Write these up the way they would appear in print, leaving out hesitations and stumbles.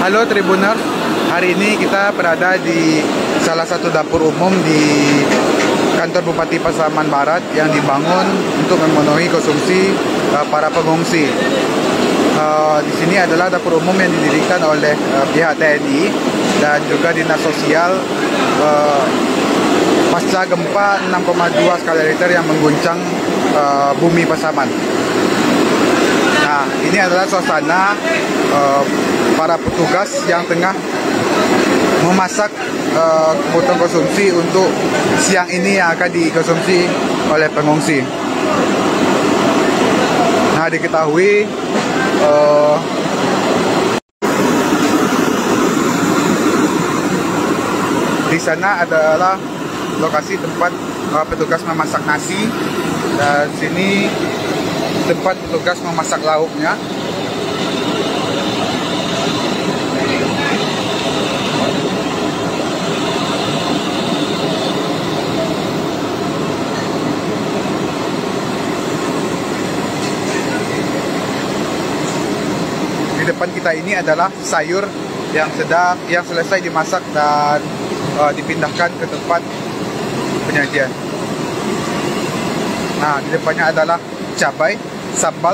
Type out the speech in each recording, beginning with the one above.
Halo Tribuners, hari ini kita berada di salah satu dapur umum di kantor Bupati Pasaman Barat yang dibangun untuk memenuhi konsumsi para pengungsi. Di sini adalah dapur umum yang didirikan oleh pihak TNI dan juga Dinas Sosial pasca gempa 6,2 skala Richter yang mengguncang bumi Pasaman. Nah, ini adalah suasana para petugas yang tengah memasak kebutuhan konsumsi untuk siang ini yang akan dikonsumsi oleh pengungsi. Nah, diketahui di sana adalah lokasi tempat petugas memasak nasi, dan sini tempat petugas memasak lauknya. Di depan kita ini adalah sayur yang selesai dimasak dan dipindahkan ke tempat penyajian. Nah, di depannya adalah cabai, sambal,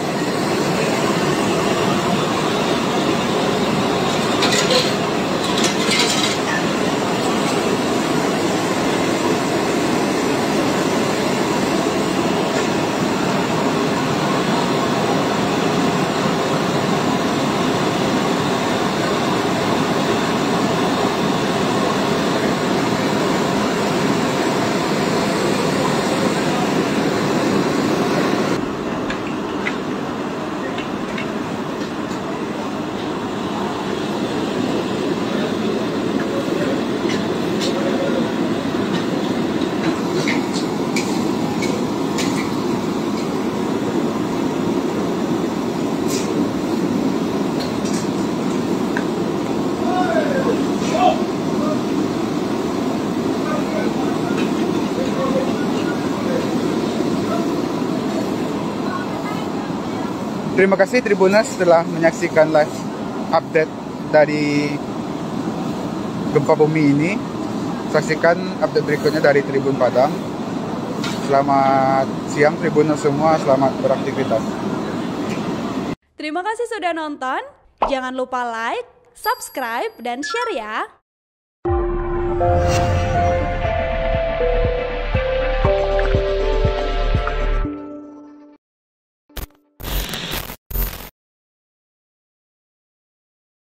Terima kasih Tribuners telah menyaksikan live update dari gempa bumi ini. Saksikan update berikutnya dari Tribun Padang. Selamat siang Tribuners semua, selamat beraktivitas. Terima kasih sudah nonton. Jangan lupa like, subscribe, dan share ya.